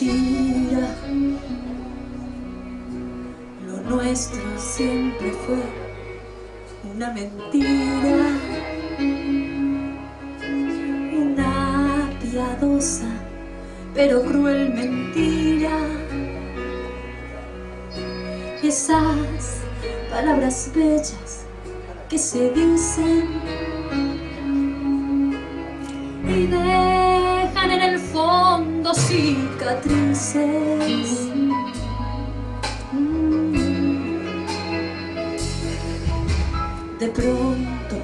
mentira. Lo nuestro siempre fue una mentira, una piadosa pero cruel mentira. Esas palabras bellas que se dicen y dejan en el fondo cicatrices. De pronto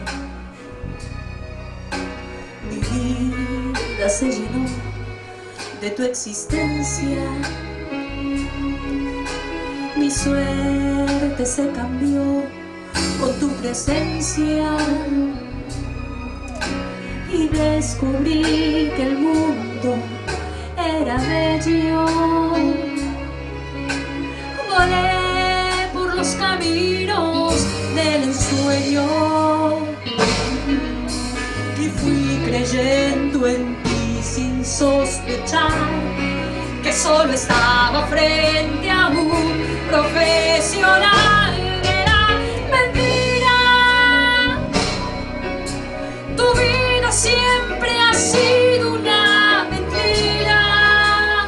mi vida se llenó de tu existencia, mi suerte se cambió con tu presencia y descubrí que el mundo era bello. Volé por los caminos del ensueño y fui creyendo en ti sin sospechar que solo estaba frente a un profesional. Era mentira, tu vida siempre ha sido una mentira,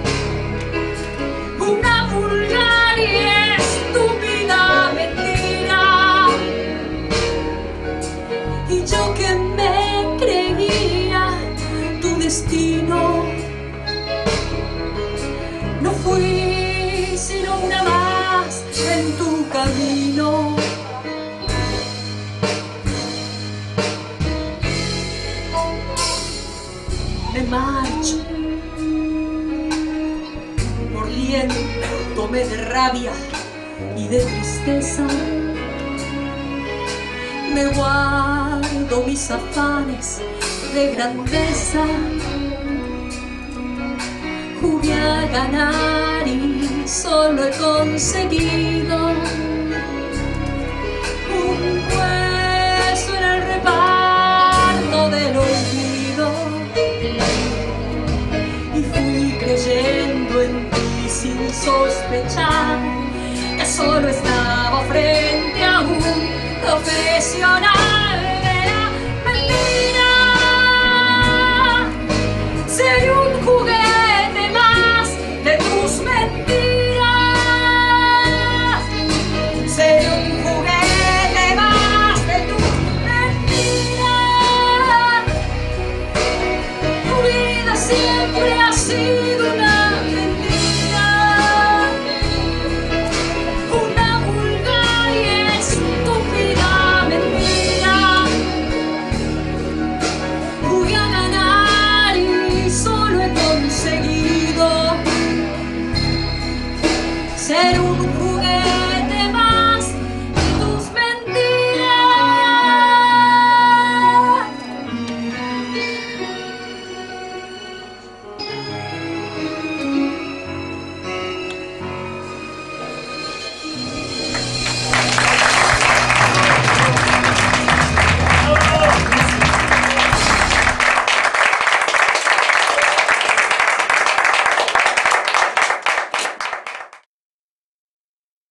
una vulgar y estúpida mentira. Y yo que me creía tu destino, no fui sino una más en tu camino. Me marcho, moliéndome de rabia y de tristeza. Me guardo mis afanes de grandeza. Jugué a ganar y solo he conseguido un puesto en el reparto del olvido. Y fui creyendo en ti sin sospechar que solo estaba